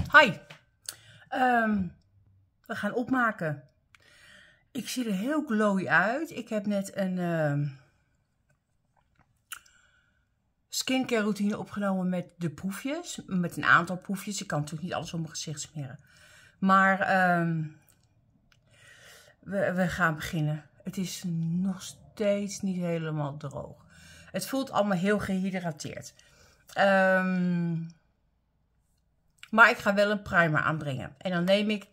Hi, we gaan opmaken. Ik zie er heel glowy uit. Ik heb net een skincare routine opgenomen met de proefjes. Met een aantal proefjes. Ik kan natuurlijk niet alles op mijn gezicht smeren. Maar we gaan beginnen. Het is nog steeds niet helemaal droog. Het voelt allemaal heel gehydrateerd. Maar ik ga wel een primer aanbrengen. En dan neem ik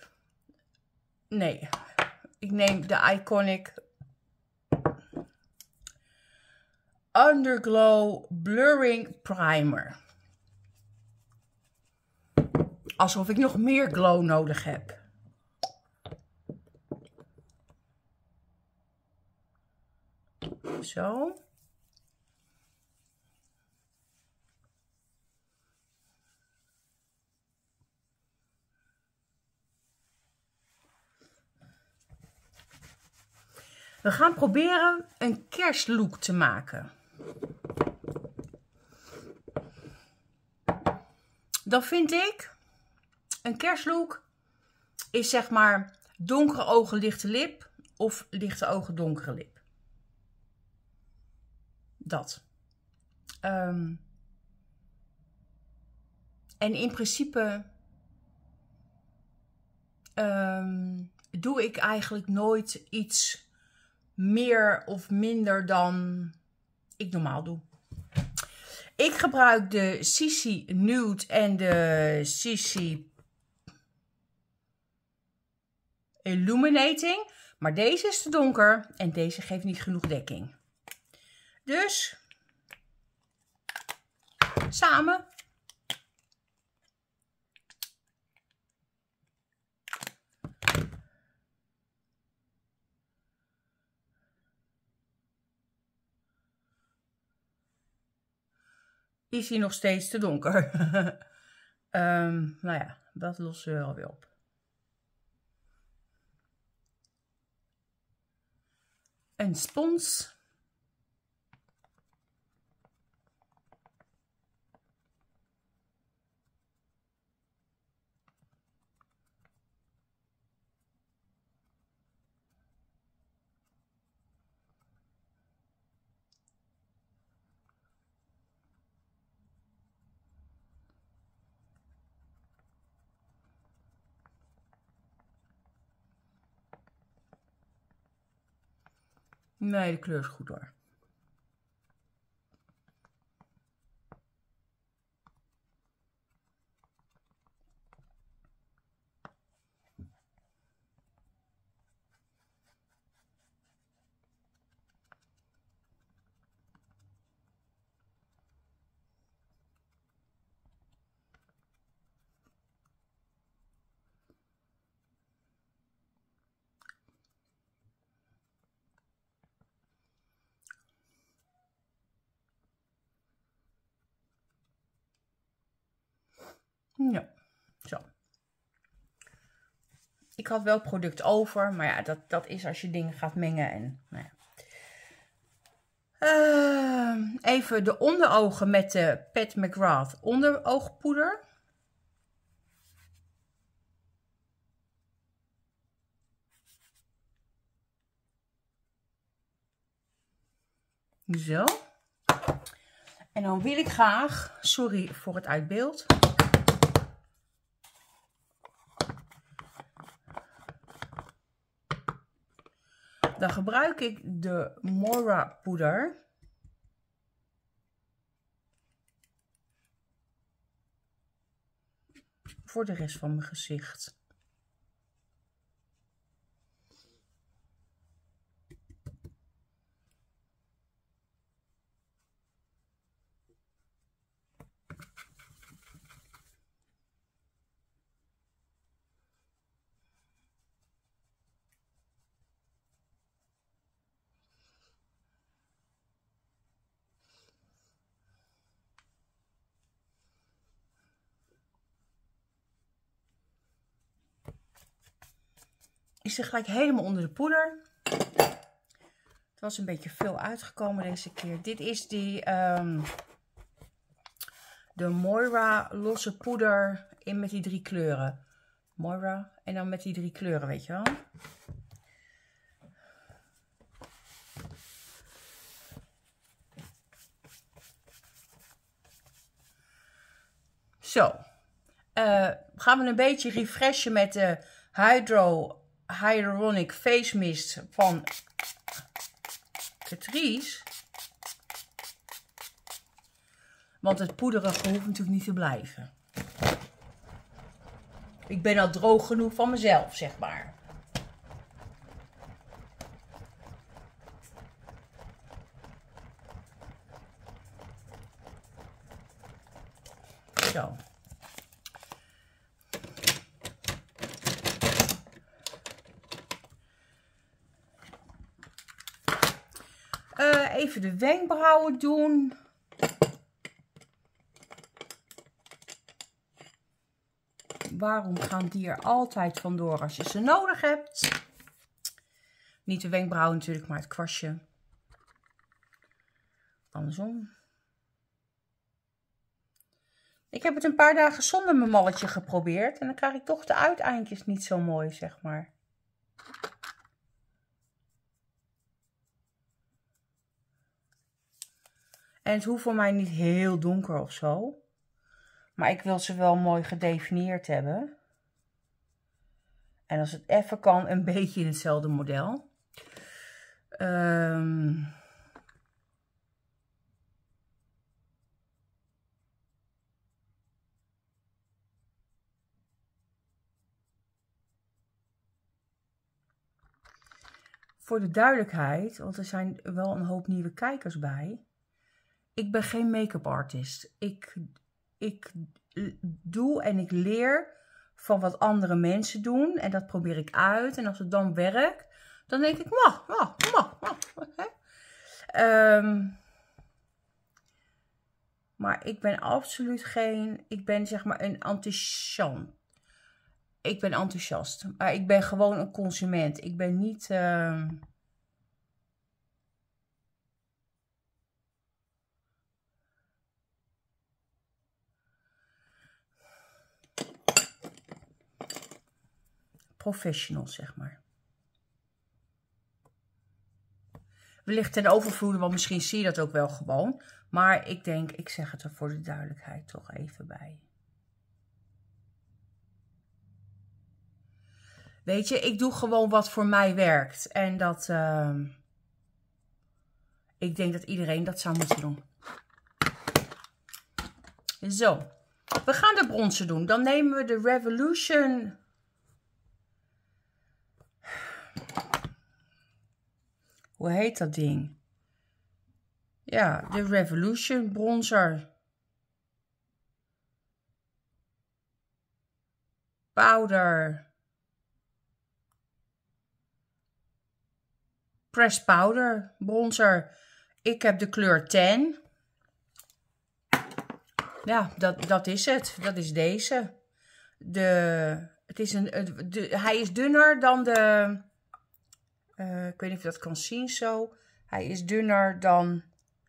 ik neem de Iconic Underglow Blurring Primer. Alsof ik nog meer glow nodig heb. Zo. We gaan proberen een kerstlook te maken. Dan vind ik, een kerstlook is zeg maar donkere ogen, lichte lip of lichte ogen, donkere lip. Dat. En in principe doe ik eigenlijk nooit iets meer of minder dan ik normaal doe. Ik gebruik de CC Nude en de CC Illuminating. Maar deze is te donker en deze geeft niet genoeg dekking. Dus samen. Is hij nog steeds te donker? Nou ja, dat lossen we wel weer op. Een spons. Nee, de kleur is goed hoor. Ja, zo. Ik had wel product over, maar ja, dat is als je dingen gaat mengen en nou ja. Even de onderogen met de Pat McGrath onderoogpoeder. Zo. En dan wil ik graag, sorry voor het uitbeeld. Dan gebruik ik de Mora poeder. Voor de rest van mijn gezicht. Is er gelijk helemaal onder de poeder. Het was een beetje veel uitgekomen deze keer. Dit is die de Moira losse poeder in met die 3 kleuren. Moira en dan met die 3 kleuren, weet je wel. Zo. Gaan we een beetje refreshen met de Hyaluronic Face Mist van Catrice. Want het poederige hoeft natuurlijk niet te blijven. Ik ben al droog genoeg van mezelf, zeg maar. Zo. Even de wenkbrauwen doen. Waarom gaan die er altijd vandoor als je ze nodig hebt? Niet de wenkbrauwen natuurlijk, maar het kwastje. Andersom. Ik heb het een paar dagen zonder mijn malletje geprobeerd. En dan krijg ik toch de uiteindjes niet zo mooi, zeg maar. En het hoeft voor mij niet heel donker of zo. Maar ik wil ze wel mooi gedefinieerd hebben. En als het even kan, een beetje in hetzelfde model. Voor de duidelijkheid, want er zijn wel een hoop nieuwe kijkers bij. Ik ben geen make-up artist. Ik doe en ik leer van wat andere mensen doen. En dat probeer ik uit. En als het dan werkt, dan denk ik, maar ik ben absoluut geen, ik ben zeg maar een enthousiast. Ik ben enthousiast. Maar ik ben gewoon een consument. Ik ben niet... professional, zeg maar. Wellicht ten overvloede, want misschien zie je dat ook wel gewoon. Maar ik denk, ik zeg het er voor de duidelijkheid toch even bij. Weet je, ik doe gewoon wat voor mij werkt. En dat... ik denk dat iedereen dat zou moeten doen. Zo. We gaan de bronzer doen. Dan nemen we de Revolution... Hoe heet dat ding? Ja, de Revolution bronzer. Powder. Press powder bronzer. Ik heb de kleur 10. Ja, dat is het. Dat is deze. Hij is dunner dan de... ik weet niet of je dat kan zien zo. Hij is dunner dan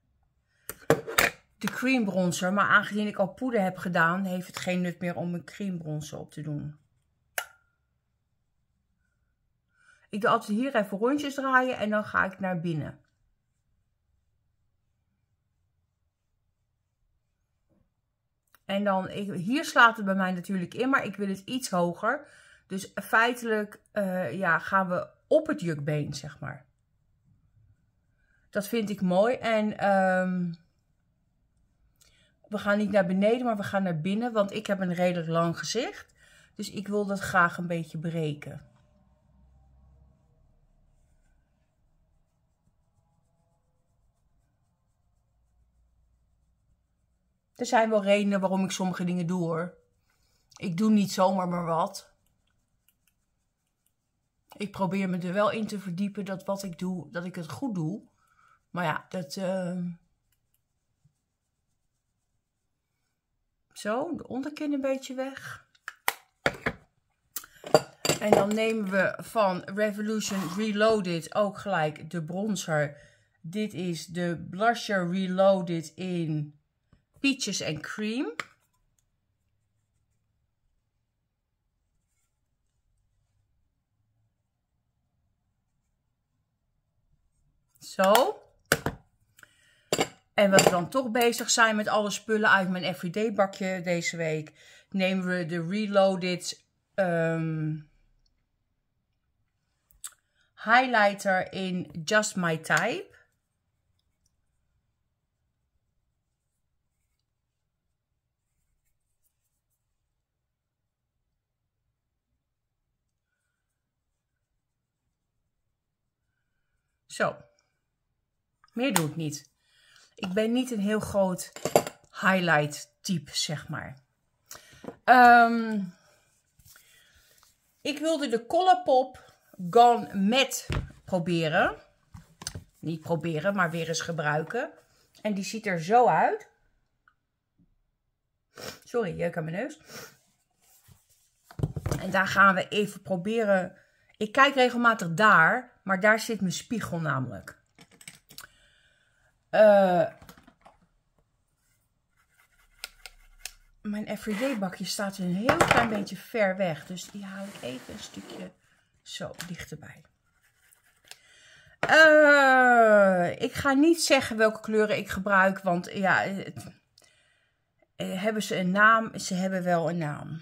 de cream bronzer. Maar aangezien ik al poeder heb gedaan, heeft het geen nut meer om een cream bronzer op te doen. Ik doe altijd hier even rondjes draaien en dan ga ik naar binnen. En dan, hier slaat het bij mij natuurlijk in, maar ik wil het iets hoger. Dus feitelijk ja, gaan we op het jukbeen, zeg maar. Dat vind ik mooi. En we gaan niet naar beneden, maar we gaan naar binnen. Want ik heb een redelijk lang gezicht. Dus ik wil dat graag een beetje breken. Er zijn wel redenen waarom ik sommige dingen doe, hoor. Ik doe niet zomaar maar wat. Ik probeer me er wel in te verdiepen dat wat ik doe, dat ik het goed doe. Maar ja, dat... Zo, de onderkin een beetje weg. En dan nemen we van Revolution Reloaded ook gelijk de bronzer. Dit is de blusher Reloaded in Peaches and Cream. Zo. En we dan toch bezig zijn met alle spullen uit mijn everyday bakje deze week, nemen we de Reloaded highlighter in Just My Type. Zo. Meer doe ik niet. Ik ben niet een heel groot highlight type, zeg maar. Ik wilde de Colourpop Gone Matte proberen. Niet proberen, maar weer eens gebruiken. En die ziet er zo uit. Sorry, jeuk aan mijn neus. En daar gaan we even proberen. Ik kijk regelmatig daar, maar daar zit mijn spiegel namelijk. Mijn everyday bakje staat een heel klein beetje ver weg. Dus die haal ik even een stukje zo dichterbij. Ik ga niet zeggen welke kleuren ik gebruik. Want ja, hebben ze een naam? Ze hebben wel een naam.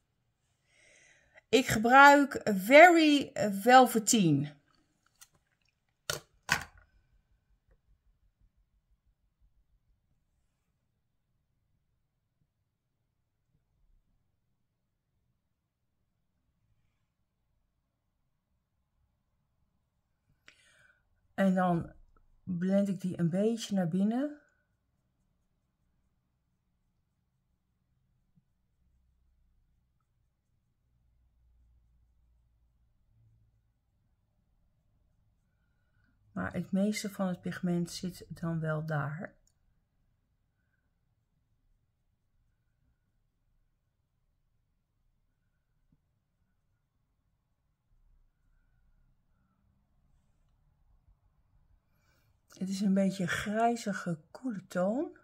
Ik gebruik Very Velveteen. En dan blend ik die een beetje naar binnen. Maar het meeste van het pigment zit dan wel daar. Het is een beetje een grijzige, koele toon.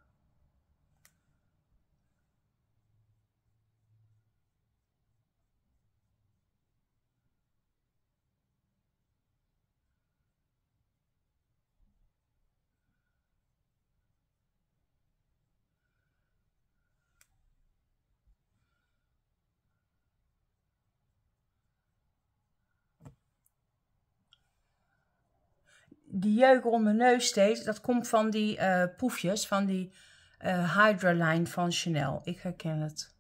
Die jeuk om mijn neus steeds, dat komt van die poefjes, van die Hydra-lijn van Chanel. Ik herken het.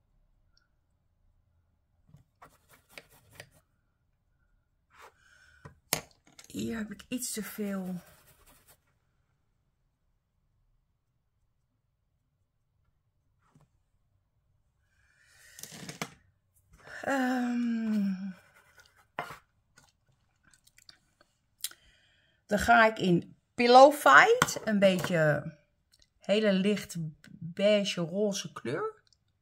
Hier heb ik iets te veel. Dan ga ik in Pillow Fight, een beetje hele licht beige roze kleur.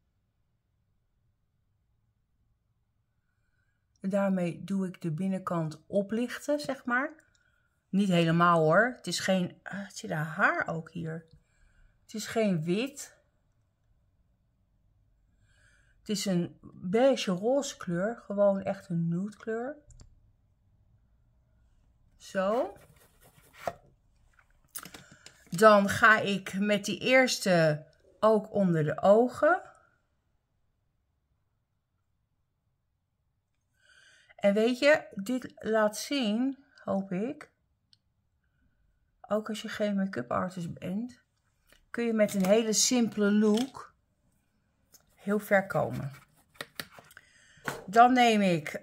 En daarmee doe ik de binnenkant oplichten, zeg maar. Niet helemaal hoor. Het is geen, het zit daar haar ook hier. Het is geen wit. Het is een beige roze kleur, gewoon echt een nude kleur. Zo. Dan ga ik met die eerste ook onder de ogen. En weet je, dit laat zien, hoop ik, ook als je geen make-up artist bent, kun je met een hele simpele look heel ver komen. Dan neem ik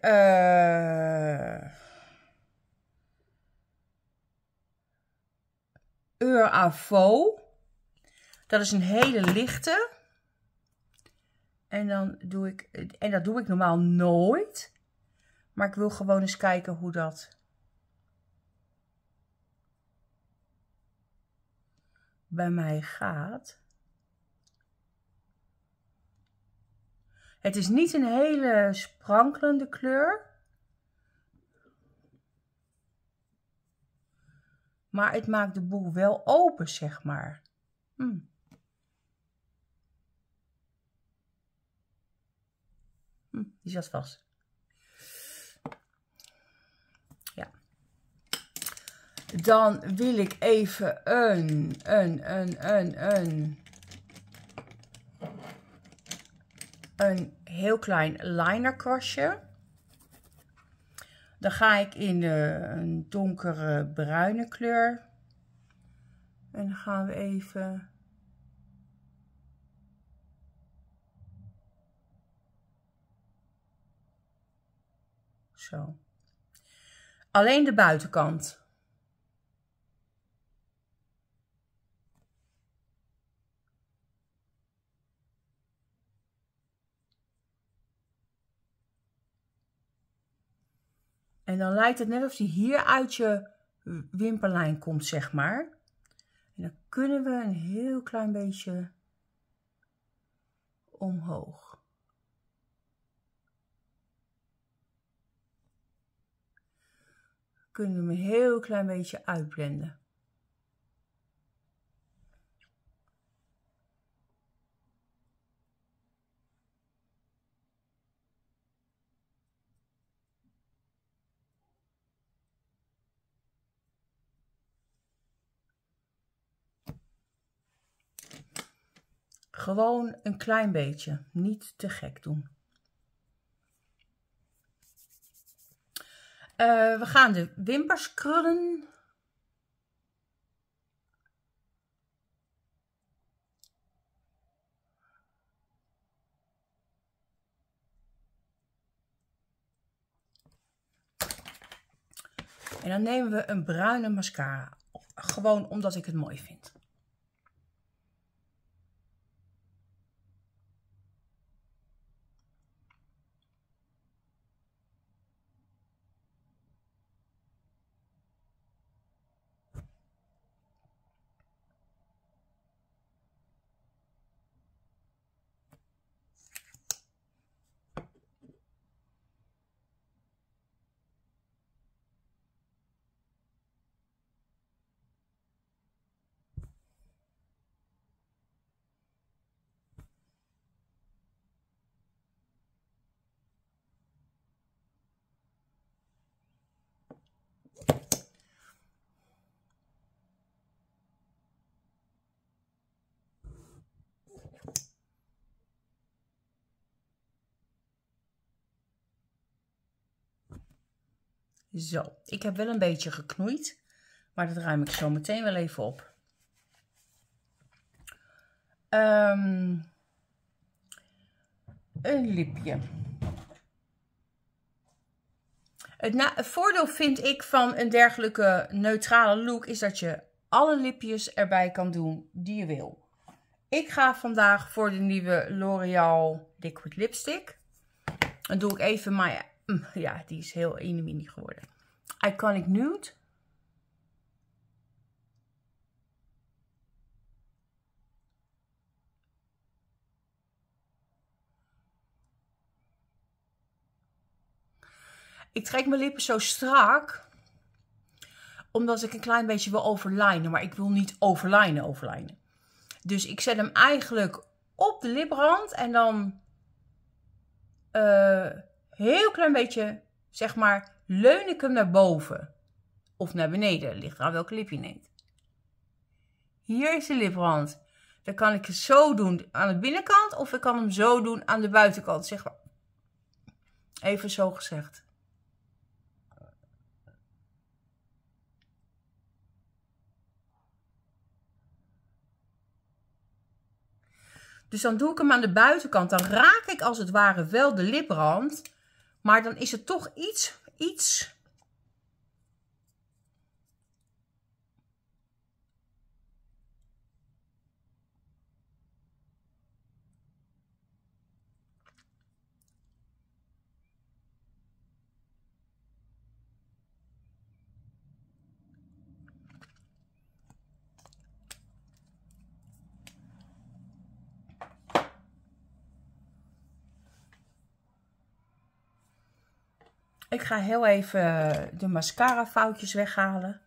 Heure à Faux. Dat is een hele lichte. En dan doe ik, en dat doe ik normaal nooit. Maar ik wil gewoon eens kijken hoe dat bij mij gaat. Het is niet een hele sprankelende kleur. Maar het maakt de boel wel open, zeg maar. Die zat vast. Ja. Dan wil ik even een heel klein linerkwastje. Dan ga ik in een donkere bruine kleur. En dan gaan we even... Zo. Alleen de buitenkant. En dan lijkt het net of die hier uit je wimperlijn komt, zeg maar. En dan kunnen we een heel klein beetje omhoog. Kunnen we hem een heel klein beetje uitblenden. Gewoon een klein beetje, niet te gek doen. We gaan de wimpers krullen. En dan nemen we een bruine mascara. Gewoon omdat ik het mooi vind. Zo, ik heb wel een beetje geknoeid, maar dat ruim ik zo meteen wel even op. Een lipje. Het voordeel vind ik van een dergelijke neutrale look is dat je alle lipjes erbij kan doen die je wil. Ik ga vandaag voor de nieuwe L'Oreal Liquid Lipstick. Dan doe ik even mijn... Ja, die is heel mini geworden. Iconic Nude. Ik trek mijn lippen zo strak. Omdat ik een klein beetje wil overlijnen. Maar ik wil niet overlijnen. Dus ik zet hem eigenlijk op de liprand. En dan heel klein beetje, zeg maar, leun ik hem naar boven. Of naar beneden. Ligt aan welke lip je neemt. Hier is de liprand. Dan kan ik het zo doen aan de binnenkant. Of ik kan hem zo doen aan de buitenkant. Zeg maar. Even zo gezegd. Dus dan doe ik hem aan de buitenkant. Dan raak ik als het ware wel de liprand. Maar dan is het toch iets... Ik ga heel even de mascara foutjes weghalen.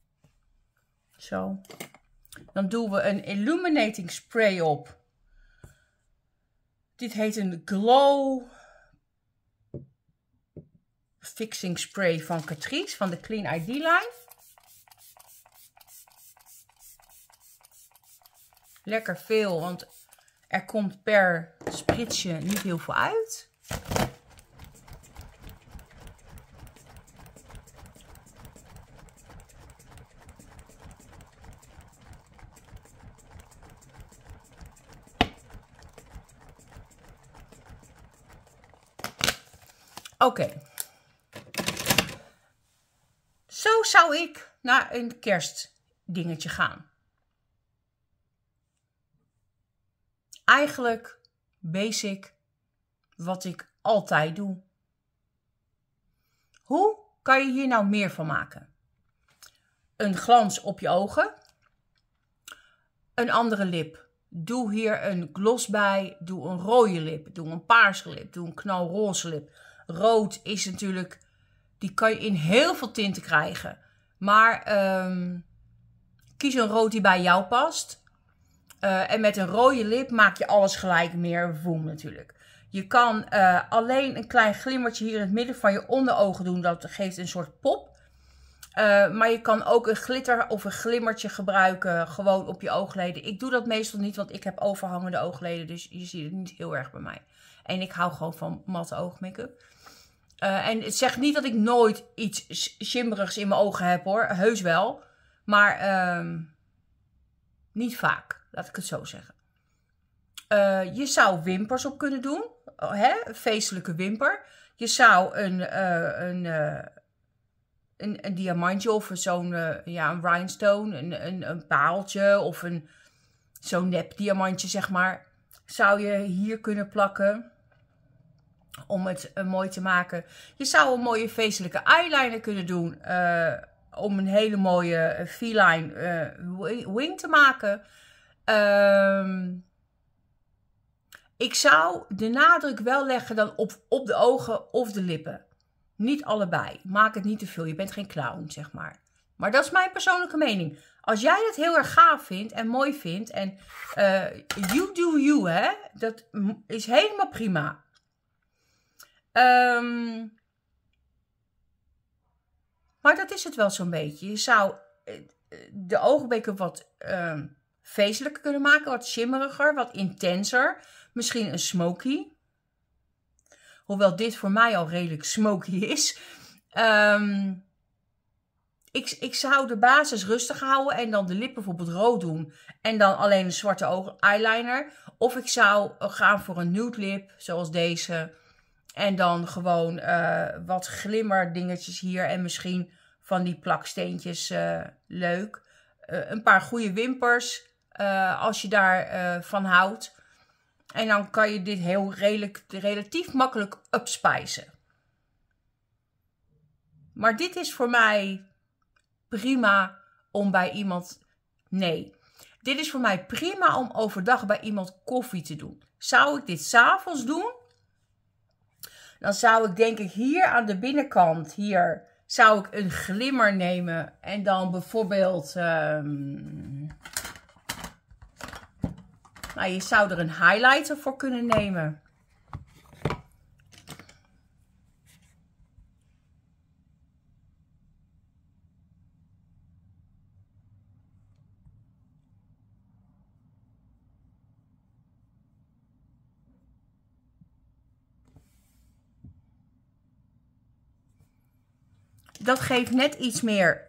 Zo. Dan doen we een illuminating spray op. Dit heet een Glow Fixing Spray van Catrice, van de Clean ID line. Lekker veel, want er komt per spritsje niet heel veel uit. Oké. Zo zou ik naar een kerstdingetje gaan. Eigenlijk basic wat ik altijd doe. Hoe kan je hier nou meer van maken? Een glans op je ogen. Een andere lip. Doe hier een gloss bij. Doe een rode lip. Doe een paarse lip. Doe een knalroze lip. Rood is natuurlijk, die kan je in heel veel tinten krijgen. Maar kies een rood die bij jou past. En met een rode lip maak je alles gelijk meer woem natuurlijk. Je kan alleen een klein glimmertje hier in het midden van je onderogen doen. Dat geeft een soort pop. Maar je kan ook een glitter of een glimmertje gebruiken. Gewoon op je oogleden. Ik doe dat meestal niet, want ik heb overhangende oogleden. Dus je ziet het niet heel erg bij mij. En ik hou gewoon van matte oogmake-up. En het zegt niet dat ik nooit iets shimmerigs in mijn ogen heb hoor. Heus wel. Maar niet vaak. Laat ik het zo zeggen. Je zou wimpers op kunnen doen. Een feestelijke wimper. Je zou een diamantje of zo'n een rhinestone. Een paaltje of zo'n nep diamantje zeg maar. Zou je hier kunnen plakken. Om het mooi te maken. Je zou een mooie feestelijke eyeliner kunnen doen. Om een hele mooie V-line wing te maken. Ik zou de nadruk wel leggen dan op de ogen of de lippen. Niet allebei. Maak het niet te veel. Je bent geen clown, zeg maar. Maar dat is mijn persoonlijke mening. Als jij het heel erg gaaf vindt en mooi vindt. En you do you, hè. Dat is helemaal prima. Maar dat is het wel zo'n beetje. Je zou de oogmake-up wat feestelijker kunnen maken. Wat shimmeriger, wat intenser. Misschien een smoky. Hoewel dit voor mij al redelijk smoky is. Ik zou de basis rustig houden. En dan de lippen bijvoorbeeld rood doen. En dan alleen een zwarte eyeliner. Of ik zou gaan voor een nude lip. Zoals deze. En dan gewoon wat glimmer dingetjes hier. En misschien van die plaksteentjes leuk. Een paar goede wimpers. Als je daar van houdt. En dan kan je dit heel relatief makkelijk upspicen. Maar dit is voor mij prima om bij iemand... Nee. Dit is voor mij prima om overdag bij iemand koffie te doen. Zou ik dit 's avonds doen? Dan zou ik denk ik hier aan de binnenkant, hier, zou ik een glimmer nemen. En dan bijvoorbeeld, nou, je zou er een highlighter voor kunnen nemen. Dat geeft net iets meer.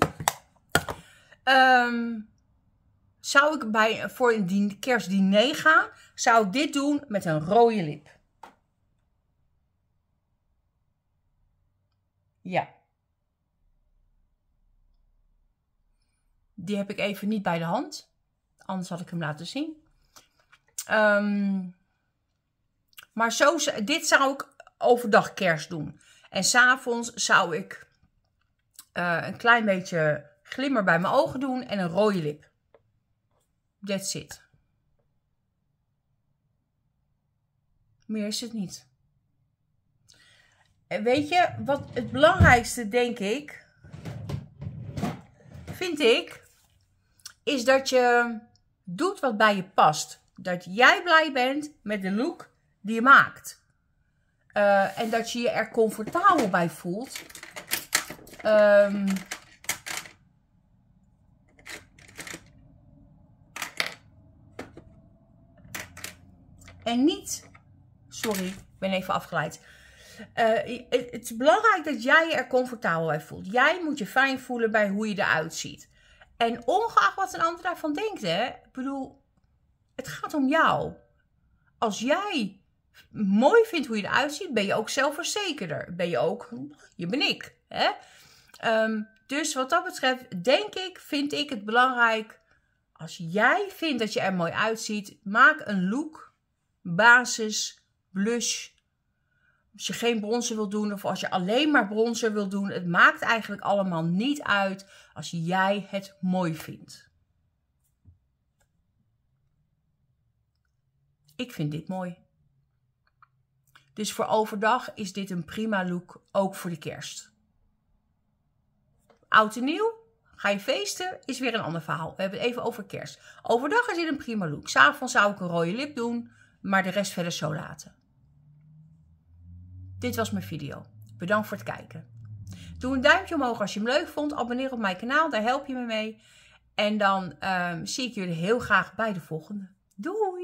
Zou ik voor een kerstdiner gaan, zou ik dit doen met een rode lip. Ja. Die heb ik even niet bij de hand. Anders had ik hem laten zien. Maar dit zou ik overdag kerst doen. En 's avonds zou ik een klein beetje glimmer bij mijn ogen doen en een rode lip. That's it. Meer is het niet. En weet je, wat het belangrijkste denk ik, vind ik, is dat je doet wat bij je past. Dat jij blij bent met de look die je maakt. En dat je je er comfortabel bij voelt. En niet... Sorry, ik ben even afgeleid. Het is belangrijk dat jij je er comfortabel bij voelt. Jij moet je fijn voelen bij hoe je eruit ziet. En ongeacht wat een ander daarvan denkt, hè. Ik bedoel, het gaat om jou. Als jij mooi vindt hoe je eruit ziet, ben je ook zelfverzekerder. Je ben ik. Hè? Dus wat dat betreft, vind ik het belangrijk. Als jij vindt dat je er mooi uitziet, maak een look, basis, blush. Als je geen bronzer wil doen of als je alleen maar bronzer wil doen. Het maakt eigenlijk allemaal niet uit als jij het mooi vindt. Ik vind dit mooi. Dus voor overdag is dit een prima look, ook voor de kerst. Oud en nieuw, ga je feesten, is weer een ander verhaal. We hebben het even over kerst. Overdag is dit een prima look. 's Avonds zou ik een rode lip doen, maar de rest verder zo laten. Dit was mijn video. Bedankt voor het kijken. Doe een duimpje omhoog als je hem leuk vond. Abonneer op mijn kanaal, daar help je me mee. En dan zie ik jullie heel graag bij de volgende. Doei!